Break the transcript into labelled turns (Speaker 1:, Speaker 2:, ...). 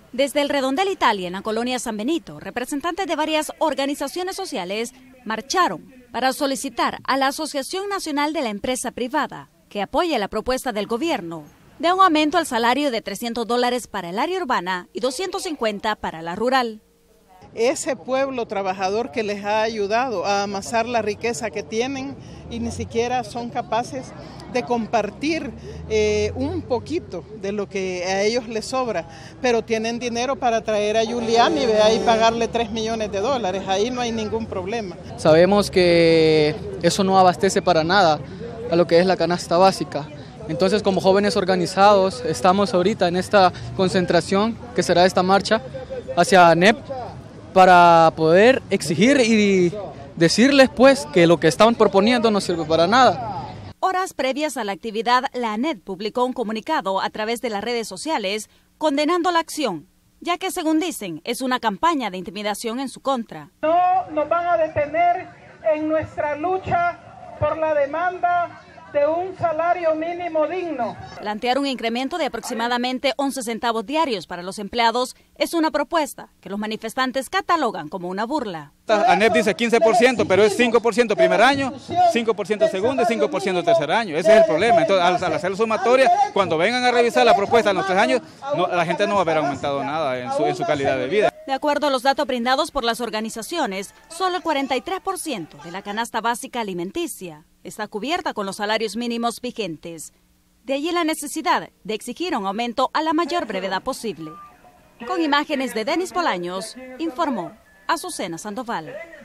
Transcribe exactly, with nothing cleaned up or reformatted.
Speaker 1: Desde el Redondel Italia, en la colonia San Benito, representantes de varias organizaciones sociales marcharon para solicitar a la Asociación Nacional de la Empresa Privada que apoye la propuesta del gobierno de un aumento al salario de trescientos dólares para el área urbana y doscientos cincuenta para la rural.
Speaker 2: Ese pueblo trabajador que les ha ayudado a amasar la riqueza que tienen y ni siquiera son capaces de compartir eh, un poquito de lo que a ellos les sobra, pero tienen dinero para traer a Giuliani y pagarle tres millones de dólares, ahí no hay ningún problema.
Speaker 3: Sabemos que eso no abastece para nada a lo que es la canasta básica. Entonces, como jóvenes organizados, estamos ahorita en esta concentración que será esta marcha hacia A N E P para poder exigir y decirles pues que lo que estaban proponiendo no sirve para nada.
Speaker 1: Horas previas a la actividad, la A N E P publicó un comunicado a través de las redes sociales condenando la acción, ya que según dicen es una campaña de intimidación en su contra.
Speaker 2: No nos van a detener en nuestra lucha por la demanda de un salario mínimo digno.
Speaker 1: Plantear un incremento de aproximadamente once centavos diarios para los empleados es una propuesta que los manifestantes catalogan como una burla.
Speaker 4: A N E P dice quince por ciento, pero es cinco por ciento primer año, cinco por ciento segundo y cinco por ciento tercer año. Ese es el problema. Entonces, al, al hacer la sumatoria, cuando vengan a revisar la propuesta en los tres años, no, la gente no va a haber aumentado nada en su, en su calidad de vida.
Speaker 1: De acuerdo a los datos brindados por las organizaciones, solo el cuarenta y tres por ciento de la canasta básica alimenticia está cubierta con los salarios mínimos vigentes. De allí la necesidad de exigir un aumento a la mayor brevedad posible. Con imágenes de Denis Bolaños, informó Azucena Sandoval.